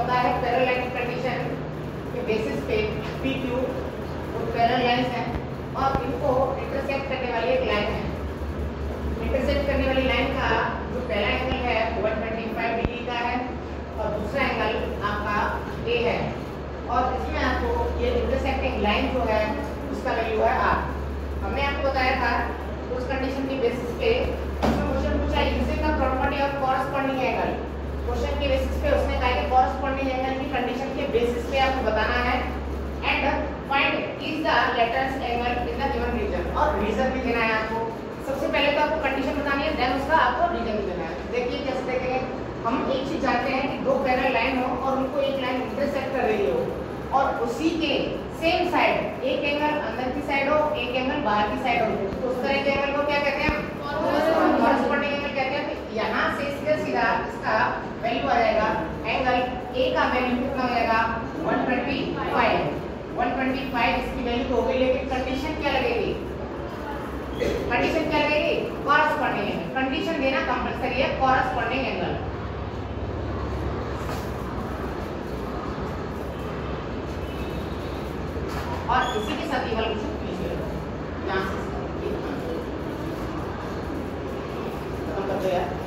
पता है parallel line condition के बेसिस पे पी क्यू तो पैरेलल लाइंस हैं और इनको इंटरसेक्ट करने वाली एक लाइन है। इंटरसेक्ट करने वाली लाइन का जो पहला एंगल है 125 डिग्री का है और दूसरा एंगल आपका ए है और इसमें आपको ये इंटरसेक्टिंग लाइन जो है उसका वैल्यू है आर। हमने आपको बताया था उस कंडीशन के बेसिस पे क्वेश्चन पूछा using the property of corresponding angle. Question के बेसिस पे उसने कहा कि कॉरस्पॉन्डिंग एंगल की कंडीशन के बेसिस पे आपको बताना है and find is the latest angle in the given region और रीजन भी देना है आपको। सबसे पहले तो आपको कंडीशन बतानी है देन उसका आपको रीजन भी देना है। देखिए कैसे देखेंगे, हम एक चीज जानते हैं कि दो पैरेलल लाइन हो और उनको एक लाइन इंटरसेक्ट कर रही हो और उसी के सेम साइड एक एंगल अंदर की साइड हो एक एंगल बाहर की साइड हो तो उस तरह के एंगल को क्या कहते हैं? कॉरस्पॉन्डिंग एंगल कहते हैं। तो यहाँ से सीधा इसका वैल्यू आ जाएगा, एंगल ए का वैल्यू कितना हो जाएगा 125 इसकी वैल्यू तो हो गई, लेकिन कंडीशन क्या लगेगी? कंडीशन क्या लगेगी? Corresponding angle. कंडीशन देना कंपलसरी है, कॉरस्पॉन्डिंग एंगल। और इसी के साथ ये वाला क्वेश्चन कीजिए यहाँ से खत्म कर दो यार।